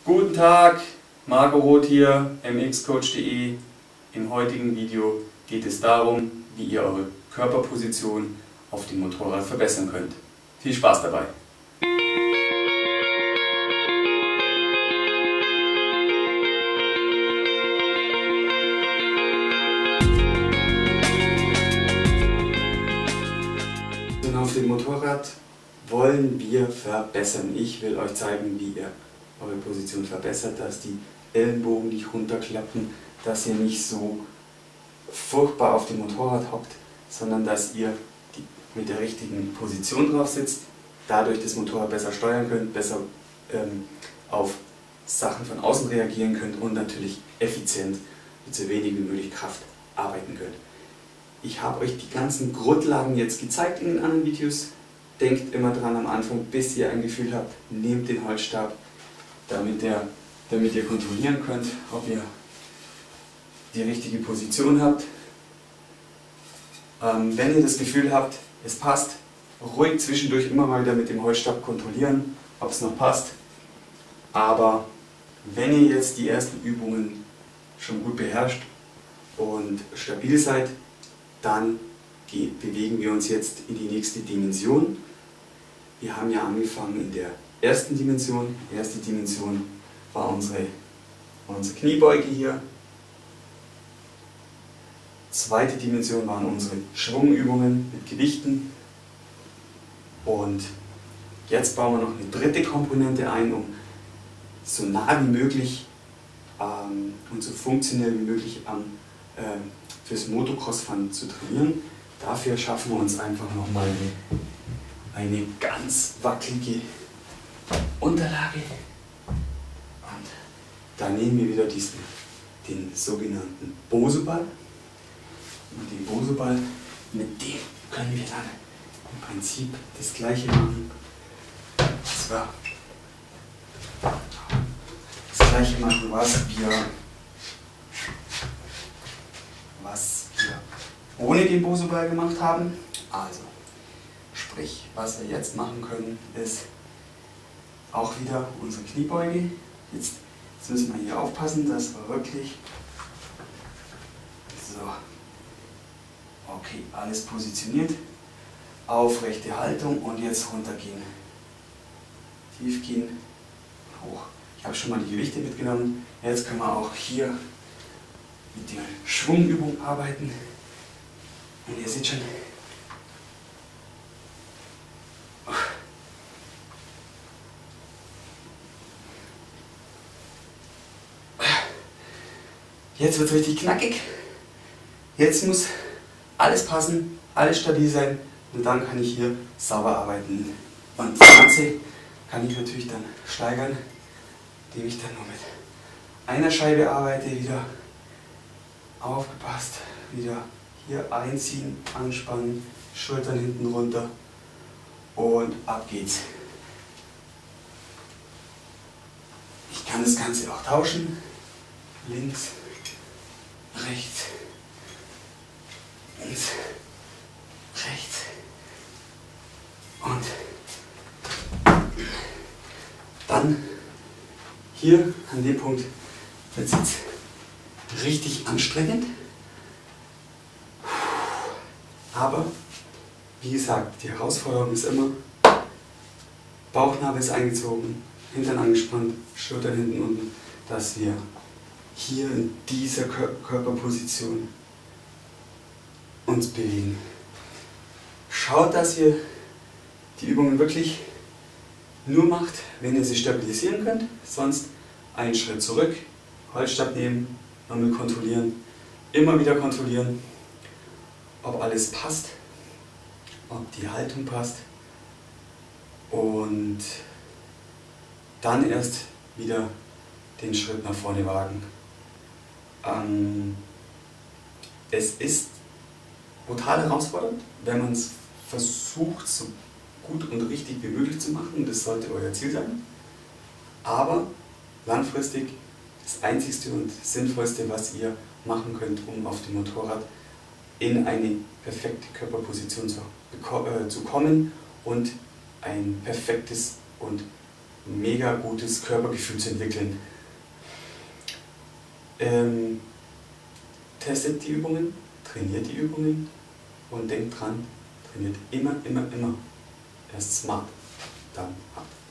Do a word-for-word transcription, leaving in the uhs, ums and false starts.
Guten Tag, Marco Roth hier, m x coach punkt de. Im heutigen Video geht es darum, wie ihr eure Körperposition auf dem Motorrad verbessern könnt. Viel Spaß dabei! Auf dem Motorrad wollen wir verbessern. Ich will euch zeigen, wie ihr eure Position verbessert, dass die Ellenbogen nicht runterklappen, dass ihr nicht so furchtbar auf dem Motorrad hockt, sondern dass ihr die, mit der richtigen Position drauf sitzt, dadurch das Motorrad besser steuern könnt, besser ähm, auf Sachen von außen reagieren könnt und natürlich effizient mit so wenig wie möglich Kraft arbeiten könnt. Ich habe euch die ganzen Grundlagen jetzt gezeigt in den anderen Videos. Denkt immer dran am Anfang, bis ihr ein Gefühl habt, nehmt den Holzstab, damit, der, damit ihr kontrollieren könnt, ob ihr die richtige Position habt. Ähm, wenn ihr das Gefühl habt, es passt, ruhig zwischendurch immer mal wieder mit dem Holzstab kontrollieren, ob es noch passt. Aber wenn ihr jetzt die ersten Übungen schon gut beherrscht und stabil seid, dann bewegen wir uns jetzt in die nächste Dimension. Wir haben ja angefangen in der ersten Dimension. Die erste Dimension war unsere, unsere Kniebeuge hier. Zweite Dimension waren unsere Schwungübungen mit Gewichten. Und jetzt bauen wir noch eine dritte Komponente ein, um so nah wie möglich ähm, und so funktionell wie möglich am äh, fürs Motocross-Fahren zu trainieren. Dafür schaffen wir uns einfach nochmal eine, eine ganz wackelige Unterlage. Und da nehmen wir wieder diesen, den sogenannten Bosu-Ball. Und den Bosu-Ball, mit dem können wir dann im Prinzip das gleiche machen. Das war das gleiche machen, was wir was wir ohne den Bosu-Ball gemacht haben. Also, sprich, was wir jetzt machen können, ist auch wieder unsere Kniebeuge. Jetzt, jetzt müssen wir hier aufpassen, dass wir wirklich so, okay, alles positioniert, aufrechte Haltung und jetzt runtergehen, tief gehen, hoch. Ich habe schon mal die Gewichte mitgenommen. Jetzt können wir auch hier mit der Schwungübung arbeiten. Und ihr seht schon, jetzt wird es richtig knackig. Jetzt muss alles passen, alles stabil sein und dann kann ich hier sauber arbeiten. Und das Ganze kann ich natürlich dann steigern, indem ich dann nur mit einer Scheibe arbeite, wieder aufgepasst, wieder hier einziehen, anspannen, Schultern hinten runter und ab geht's. Ich kann das Ganze auch tauschen, links, rechts, links, rechts und dann hier an dem Punkt wird es jetzt richtig anstrengend, aber wie gesagt, die Herausforderung ist immer, Bauchnabel ist eingezogen, Hintern angespannt, Schultern hinten unten, dass wir hier in dieser Körperposition uns bewegen. Schaut, dass ihr die Übungen wirklich nur macht, wenn ihr sie stabilisieren könnt, sonst einen Schritt zurück, Holzstab nehmen, nochmal kontrollieren, immer wieder kontrollieren, ob alles passt, ob die Haltung passt und dann erst wieder den Schritt nach vorne wagen. Ähm, es ist brutal herausfordernd, wenn man es versucht, so gut und richtig wie möglich zu machen, das sollte euer Ziel sein, aber langfristig das Einzigste und Sinnvollste, was ihr machen könnt, um auf dem Motorrad in eine perfekte Körperposition zu, äh, zu kommen und ein perfektes und mega gutes Körpergefühl zu entwickeln. Ähm, testet die Übungen, trainiert die Übungen und denkt dran, trainiert immer, immer, immer. Erst smart, dann hart.